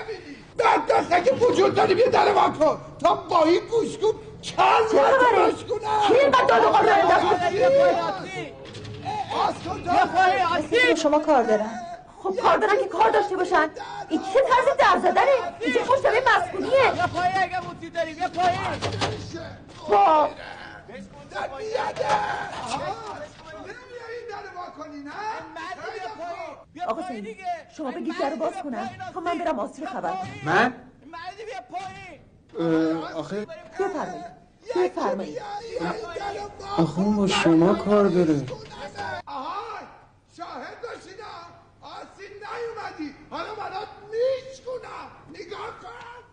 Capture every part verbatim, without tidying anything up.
نمیری بعد دست اگه وجود داری بیا در واکن تا با این گوشگوب چند وقت باش کنم کی اینقدر داد و قال رو انداخت؟ آسی شما کار دارن خب کار دارن که کار داشته باشن این چه طرز در زدنه؟ این چه مشتبه مسئولیه؟ بیا پایه اگه موتی داری بیا پایه خب در بیاده نمیایی در واکنی نه؟ آقا سید شما بگید در رو باز کنم تا من برم آسی رو خبر من؟ مردی بیا پایه آخه بفرمایید بفرمایید آخه اون با شما کار داره آهای شاهد باشینا آسی نیومدی حالا برات میشکنم نگاه کن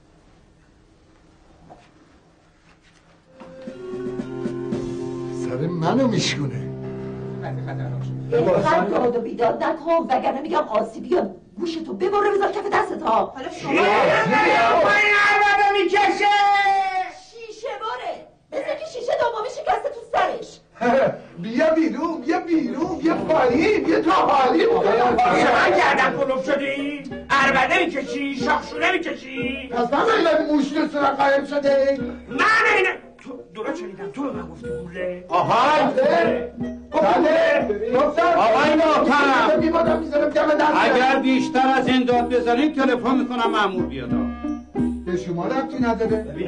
سر منو میشکونه اینقدر داد و بیداد نکن وگرنه میگم آسی بیاد گوشتو ببره بذار کف دستت ها حالا شما پایین عربده میکشه شیشه باره مثل که شیشه دومی شکسته تو سرش بیا بیرون بیا بیرون بیا پایین بیا تا حالی بکنم چقدر گردن کلوف شدی؟ عربده میکشی؟ شاخشونه میکشی؟ پس من این موش تو سرم قایم شده من اینه تو درست شنیدم تو به من گفتی گوله آهای آقای محترم اگر بیشتر از این داد بزنید تلفن میکنم مأمور بیاد به شما ربطی نداره ببین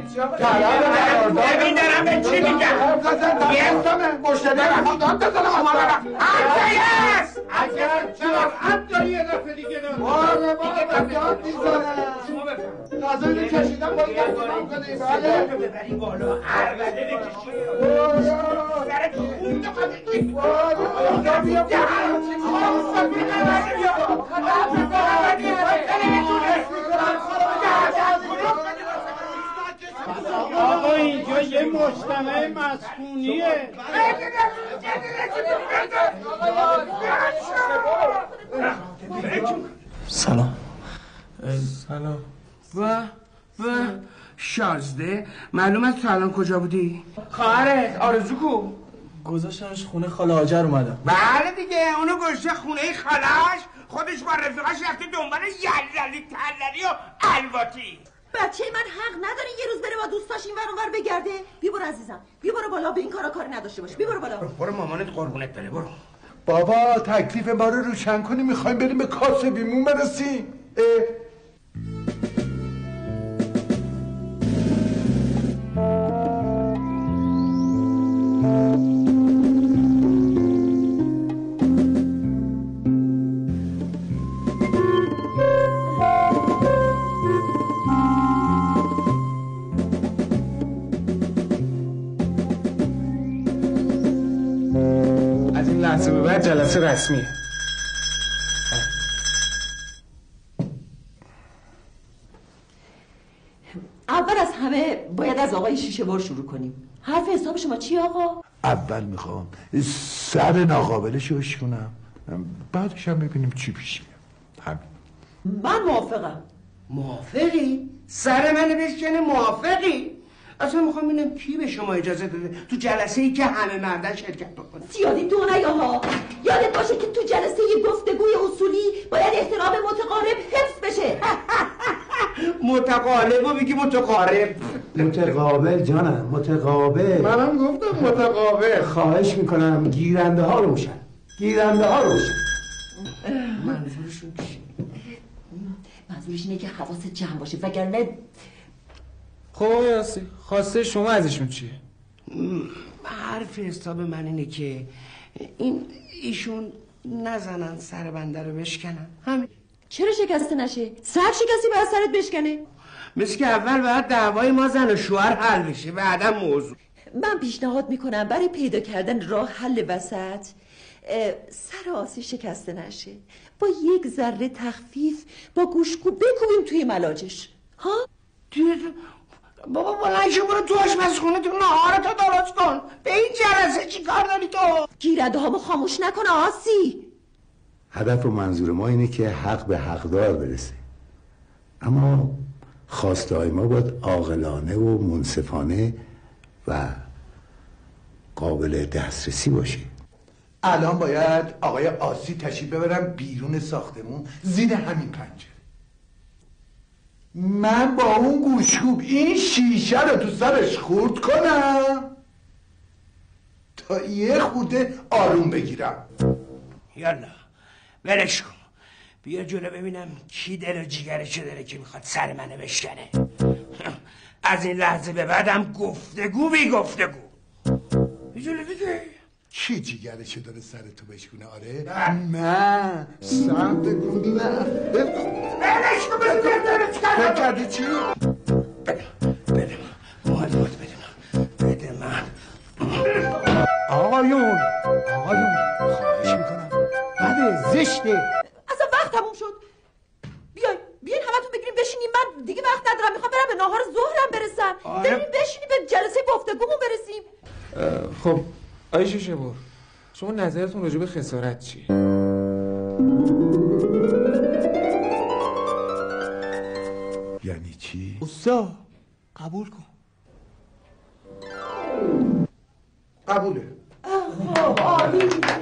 دارم به چی میگم یه مشتری رفتی داد بزنم هست اگر جرأت داری یه دفعه دیگه داد باره باره داد میزنم غذایی کشیدم باید دستیدم کنی بله ببری بالا عربده بکشی سرت خونده خواهی بیا بیا بیا آقا اینجا یه مجتمع مسکونیه سلام سلام و و شازده معلوم است تو الان کجا بودی؟ خواهرت آرزو کو؟ گذاشتمش خونه خاله هاجر اومدم بله دیگه اونو گذاشته خونه خالش خودش با رفیقاش رفته دنبال یللی تللی و الواتی بچه من حق نداره یه روز بره با دوستاش این ور اون ور بگرده بیا برو عزیزم بیا برو بالا به این کارا کاری نداشته باش بیا برو بالا برو مامانت قربونت بره برو بابا تکلیف ما رو روشن کنی میخوایم بریم به کاسبیمون برسیم جلسه رسمیه اول از همه باید از آقای شیشه بار شروع کنیم حرف حساب شما چی آقا؟ اول میخوام سر ناقابلش رو کنم بعدش هم ببینیم چی پیش میاد همین من موافقم موافقی؟ سر منو بشکنه موافقی؟ اصلا میخوام ببینم کی به شما اجازه داده تو جلسه ای که همه مردن شرکت بکنه زیادی دو نیاها یادت باشه که تو جلسه گفتگوی اصولی باید احترام متقارب حفظ بشه متقارب و میگی متقارب متقابل جانم متقابل منم گفتم متقابل خواهش میکنم گیرنده ها روشن گیرنده ها روشن منظورشون چی؟ منظورش اینه که حواست جمع باشه وگرنه خب آقای آسی خواسته شما ازشون چیه؟ حرف حساب من اینه که این ایشون نزنن سر بنده رو بشکنن همین چرا شکسته نشه؟ سر شکستی باید سرت بشکنه؟ مثل که اول باید دعوای ما زن و شوهر حل بشه بعدم موضوع من پیشنهاد میکنم برای پیدا کردن راه حل وسط سر آسی شکسته نشه با یک ذره تخفیف با گوشکو بکوبیم توی ملاجش ها؟ بابا بلند شو برو تو آشپزخونه تو نهارتو درست کن به این جلسه چی کار داری تو؟ گیرنده هامو خاموش نکن آسی هدف و منظور ما اینه که حق به حقدار برسه اما خواسته های ما باید عاقلانه و منصفانه و قابل دسترسی باشه الان باید آقای آسی تشریف ببرم بیرون ساختمون زیر همین پنجره من با اون گوشکوب این شیشه رو تو سرش خورد کنم تا یه خورده آروم بگیرم. یالا ولش کن، بیا جلو ببینم کی دل و جیگرشو داره که میخواد سر منو بشکنه. از این لحظه به بعدم گفتگو بی گفتگو. جلو دیگه کی جیگرشو داره سر تو بشکونه؟ آره من سم بگو نه ولش کن فکر کردی چی؟ بده بده من معلومات بده من بده من. آقایون آقایون خواهش میکنم بده زشته. اصلا وقت تموم شد. بیاین بیاین همتون بگیریم بشینیم، من دیگه وقت ندارم، میخوام برم به ناهار ظهرم برسم. آره. بریم بشینیم به جلسه گفتگومون برسیم. خب آی شیشه بر، شما نظرتون راجع به خسارت چیه؟ یعنی چی؟ اوستا قبول کن. قبوله. خب عالی